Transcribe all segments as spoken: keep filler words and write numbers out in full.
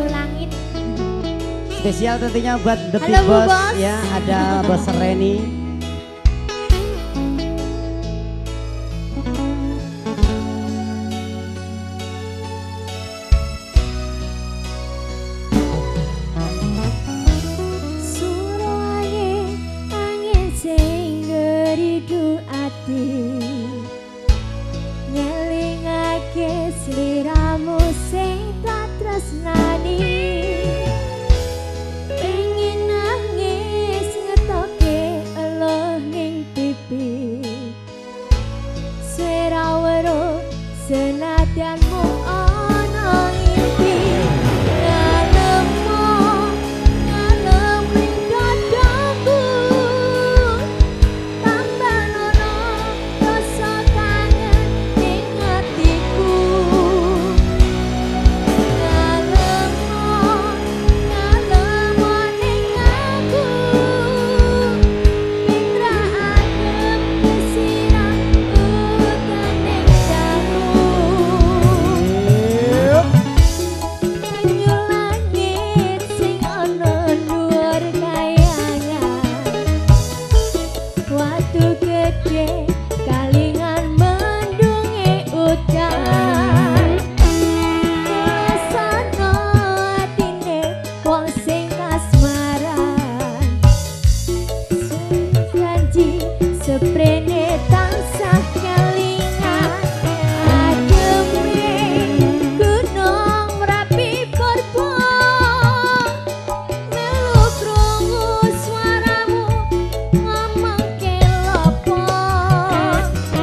langit. Spesial tentunya buat The Big Halo, Bu Boss, Bos. ya, ada Bos Reni. Suara angin, angin sing ngeridu ati, ngelingake sliramu sing tak tresnani. Pengen nangis ngetoke eluh ning pipi, swara weruh senadyan mung ana ngimpi. Ngalemo, ngalem ning dadaku, tambah nono rasa kangen ning atiku. Ngalemo, ngalemo ning aku, pindra adem kesirah udan ning daku. Banyu langit sing ana dhuwur kayangan, watu gedhe kalingan mendunge udan. Rasana atine wong sing kasmaran, janji seprene tansah kelingan. Ademe gunung Merapi Purba, melu krungu swaramu ngomong kelopo.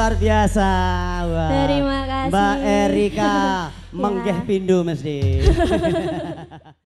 Luar biasa. Wah. Terima kasih. Mbak Erika menggeh Ya. pindu mesti.